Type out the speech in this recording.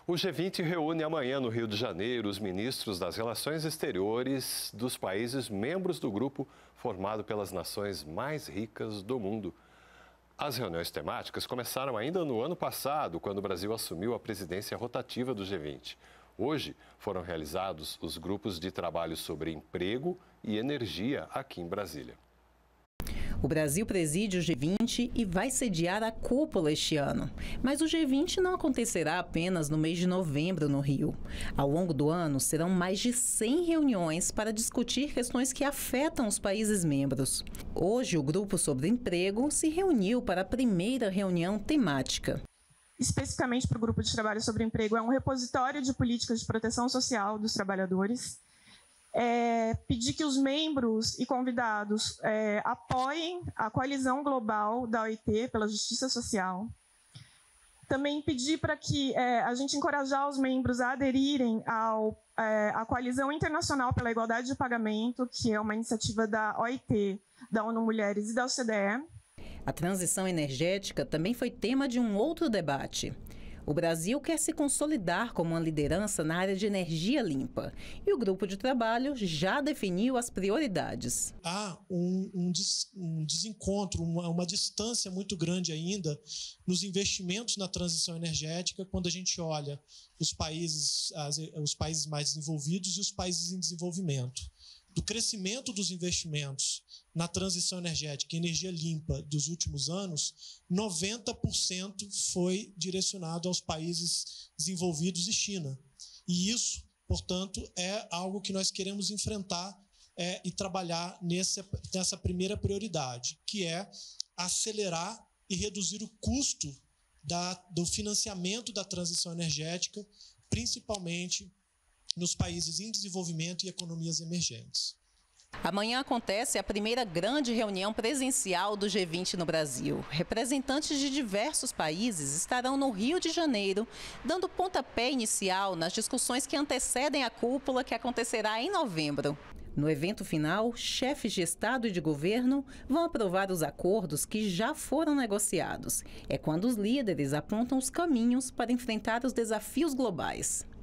O G20 reúne amanhã no Rio de Janeiro os ministros das relações exteriores dos países membros do grupo formado pelas nações mais ricas do mundo. As reuniões temáticas começaram ainda no ano passado, quando o Brasil assumiu a presidência rotativa do G20. Hoje foram realizados os grupos de trabalho sobre emprego e energia aqui em Brasília. O Brasil preside o G20 e vai sediar a cúpula este ano. Mas o G20 não acontecerá apenas no mês de novembro no Rio. Ao longo do ano, serão mais de 100 reuniões para discutir questões que afetam os países membros. Hoje, o grupo sobre emprego se reuniu para a primeira reunião temática. Especificamente para o grupo de trabalho sobre emprego, é um repositório de políticas de proteção social dos trabalhadores. Pedir que os membros e convidados apoiem a coalizão global da OIT pela justiça social. Também pedir para que a gente encorajar os membros a aderirem à coalizão internacional pela igualdade de pagamento, que é uma iniciativa da OIT, da ONU Mulheres e da OCDE. A transição energética também foi tema de um outro debate. O Brasil quer se consolidar como uma liderança na área de energia limpa e o grupo de trabalho já definiu as prioridades. Há um desencontro, uma distância muito grande ainda nos investimentos na transição energética quando a gente olha os países mais desenvolvidos e os países em desenvolvimento. Do crescimento dos investimentos na transição energética e energia limpa dos últimos anos, 90% foi direcionado aos países desenvolvidos e China. E isso, portanto, é algo que nós queremos enfrentar e trabalhar nessa primeira prioridade, que é acelerar e reduzir o custo do financiamento da transição energética, principalmente nos países em desenvolvimento e economias emergentes. Amanhã acontece a primeira grande reunião presencial do G20 no Brasil. Representantes de diversos países estarão no Rio de Janeiro, dando pontapé inicial nas discussões que antecedem a cúpula que acontecerá em novembro. No evento final, chefes de Estado e de governo vão aprovar os acordos que já foram negociados. É quando os líderes apontam os caminhos para enfrentar os desafios globais.